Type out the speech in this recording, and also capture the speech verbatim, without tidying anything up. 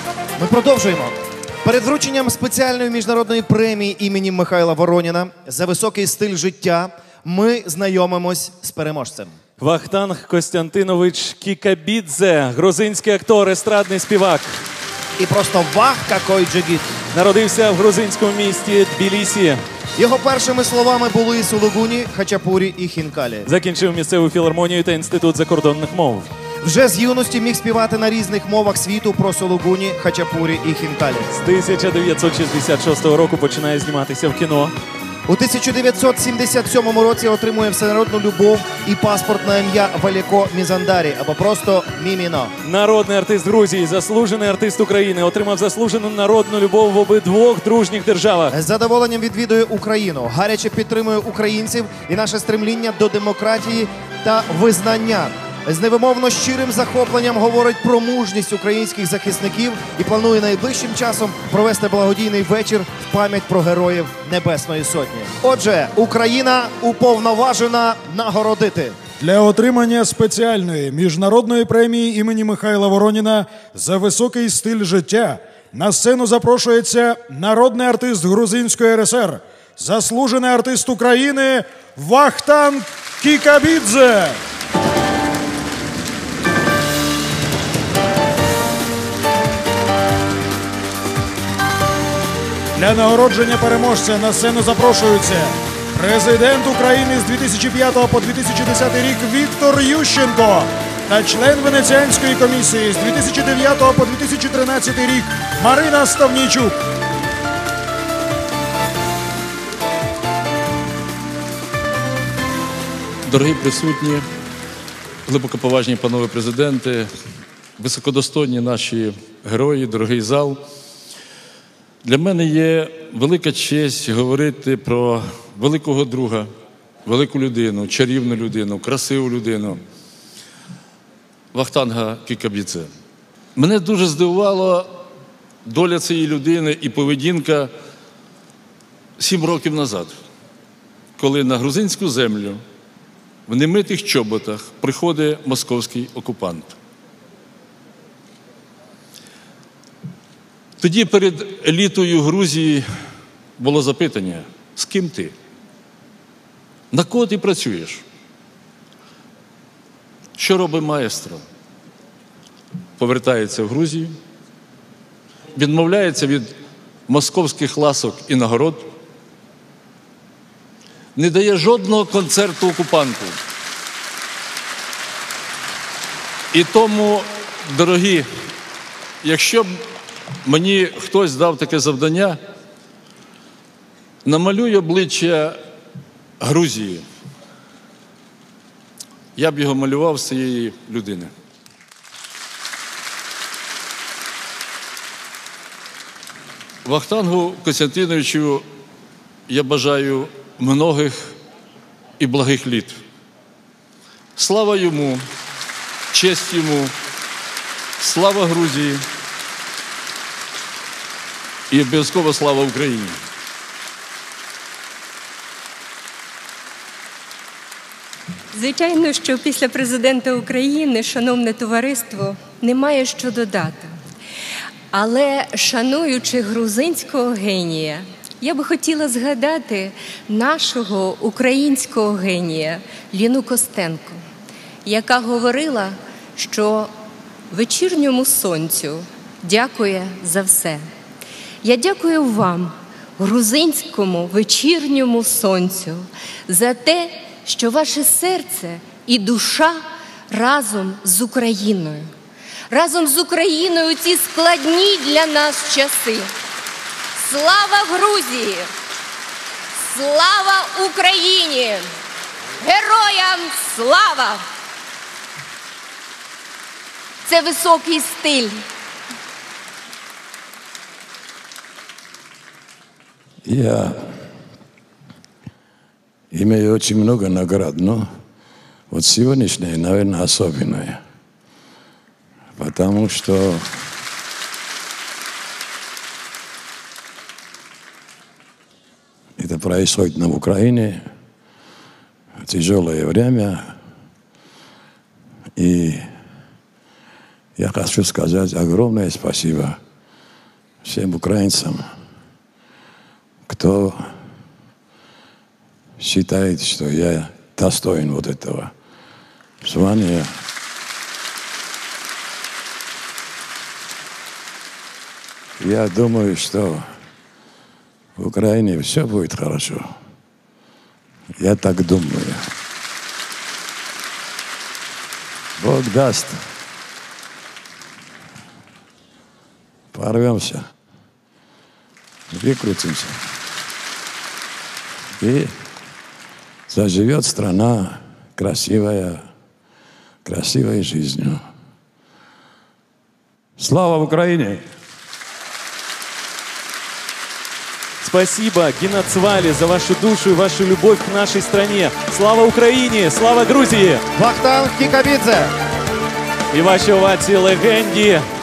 Ми продовжуємо. Перед врученням спеціальної міжнародної премії імені Михайла Вороніна за високий стиль життя ми знайомимось з переможцем. Вахтанг Костянтинович Кікабідзе, грузинський актор, естрадний співак. І просто вах, какой джигіт. Народився в грузинському місті Тбілісі. Його першими словами були Сулугуні, Хачапурі і Хінкалі. Закінчив місцеву філармонію та інститут закордонних мов. Вже з юності міг співати на різних мовах світу про Сулугуні, Хачапурі і Хінкалі. З тисяча дев'ятсот шістдесят шостого року починає зніматися в кіно. У тисяча дев'ятсот сімдесят сьомому році отримує всенародну любов і паспорт на ім'я Валіко Мізандарі, або просто Міміно. Народний артист Грузії, заслужений артист України, отримав заслужену народну любов в обидвох дружніх державах. З задоволенням відвідує Україну, гаряче підтримує українців і наше стремління до демократії та визнання. З невимовно щирим захопленням говорить про мужність українських захисників і планує найближчим часом провести благодійний вечір в пам'ять про героїв Небесної Сотні. Отже, Україна уповноважена нагородити. Для отримання спеціальної міжнародної премії імені Михайла Вороніна за високий стиль життя на сцену запрошується народний артист Грузинської ер ес ер, заслужений артист України Вахтанг Кікабідзе. Для нагородження переможця на сцену запрошуються президент України з дві тисячі п'ятого по дві тисячі десятий рік Віктор Ющенко та член Венеціанської комісії з дві тисячі дев'ятого по дві тисячі тринадцятий рік Марина Ставнійчук. Дорогі присутні, глибокоповажні панове президенти, високодостойні наші герої, дорогий зал. Для мене є велика честь говорити про великого друга, велику людину, чарівну людину, красиву людину Вахтанга Кікабідзе. Мене дуже здивувала доля цієї людини і поведінка сім років назад, коли на грузинську землю в немитих чоботах приходить московський окупант. Тоді перед елітою Грузії було запитання: з ким ти? На кого ти працюєш? Що робить маестро? Повертається в Грузію, відмовляється від московських ласок і нагород, не дає жодного концерту окупанту. І тому, дорогі, якщо б мені хтось дав таке завдання, намалюй обличчя Грузії, я б його малював з цієї людини. Вахтангу Костянтиновичу я бажаю многих і благих літ. Слава йому, честь йому, слава Грузії і обов'язково слава Україні. Звичайно, що після президента України, шановне товариство, немає що додати. Але, шануючи грузинського генія, я би хотіла згадати нашого українського генія Ліну Костенко, яка говорила, що вечірньому сонцю дякує за все. Я дякую вам, грузинському вечірньому сонцю, за те, що ваше серце і душа разом з Україною. Разом з Україною у ці складні для нас часи. Слава Грузії! Слава Україні! Героям слава! Це високий стиль. Я имею очень много наград, но вот сегодняшняя, наверное, особенная. Потому что это происходит на Украине, тяжелое время. И я хочу сказать огромное спасибо всем украинцам, кто считает, что я достоин вот этого звания. Я думаю, что в Украине все будет хорошо. Я так думаю. Бог даст. Порвемся. Выкрутимся. И заживет страна красивая, красивой жизнью. Слава Украине! Спасибо, Геноцвали, за вашу душу и вашу любовь к нашей стране. Слава Україні! Слава Грузії! Вахтанг Кікабідзе! І ваші овації легенді